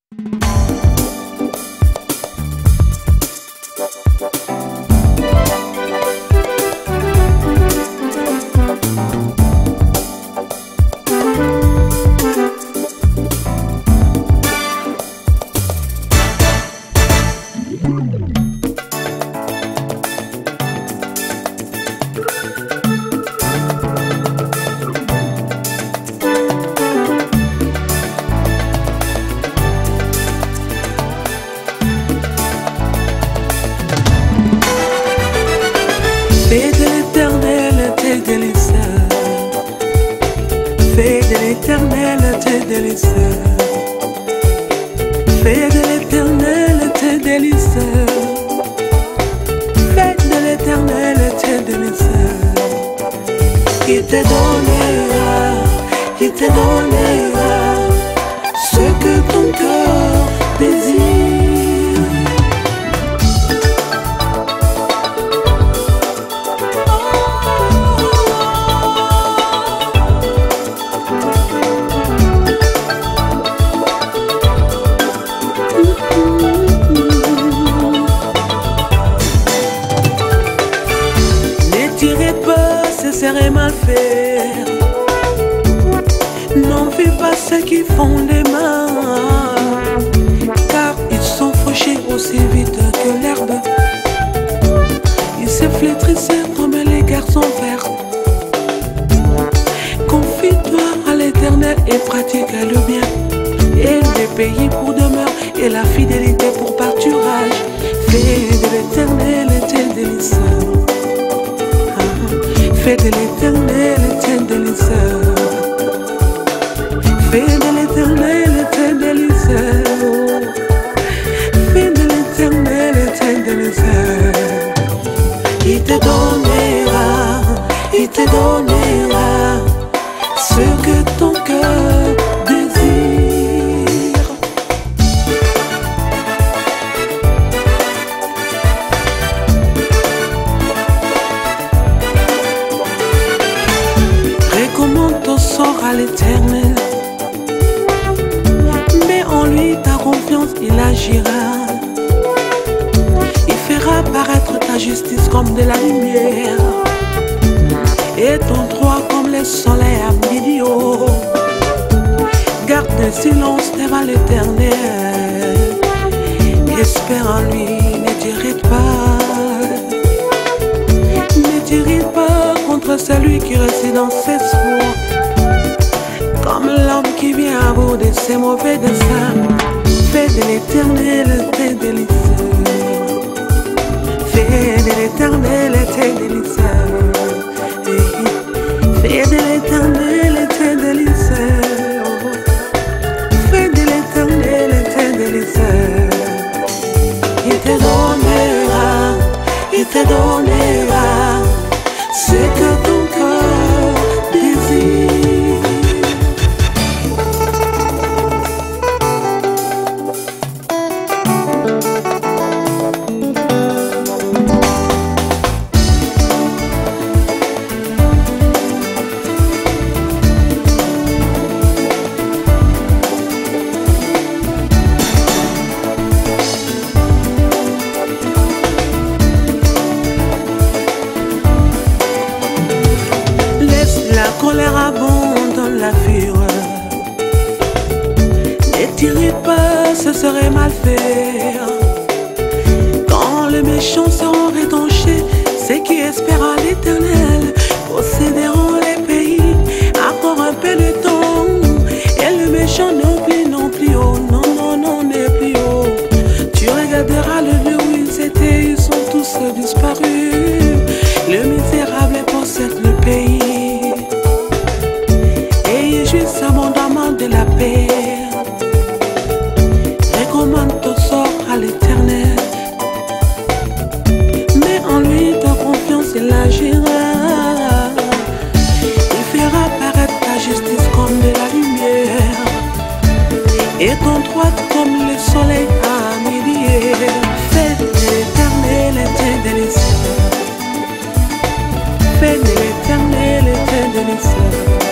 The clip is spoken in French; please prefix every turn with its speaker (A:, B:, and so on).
A: Fais de l'éternel tes délices. Fais de l'éternel tes délices. Fais de l'éternel tes délices. Fais de l'éternel tes délices. Il te donnera ce que ton cœur désire. Tirez pas, ce serait mal faire. N'en fais pas ceux qui font des mal, car ils sont fauchés aussi vite que l'herbe. Ils se flétrissent comme les garçons verts. Confie-toi à l'Éternel et pratique le bien, et le pays pour demeure et la fidélité pour pâturage. Fais de l'Éternel tes délices. Fais de l'éternel tes délices. Fais de l'éternel tes délices. Fais de l'éternel tes délices. Il te donnera ce que ton cœur désire. Recommande ton sort à l'Éternel, mets en lui ta confiance, il agira. Il fera paraître ta justice comme de la lumière, et ton droit comme le soleil à midi. Garde le silence devant l'Éternel, espère en lui, ne t'irrite pas. Ne t'irrite pas contre celui qui réside dans ses soins, comme l'homme qui vient à bout de ses mauvais desseins. Fais de l'éternel tes délices. Fais de l'éternel tes délices. Fais de l'éternel tes délices. Fais de l'éternel tes délices. Il te donnera ce que ton cœur désire. La colère abandonne la fureur. Ne t'irrite pas, ce serait mal faire. Quand les méchants seront retranchés, ceux qui espèrent à l'Éternel posséderont les pays. Encore un peu de temps, et le méchant n'oublie non plus. Oh non, non, non, n'est plus haut. Tu regarderas le lieu où ils étaient, ils sont tous disparus. Le misérable possède le pays, abondamment de la paix. Recommande ton sort à l'Éternel, mets en lui ta confiance, il agira. Il fera paraître ta justice comme de la lumière, et ton droit comme le soleil à midi. Fais de l'Éternel tes délices. Fais de l'Éternel tes délices.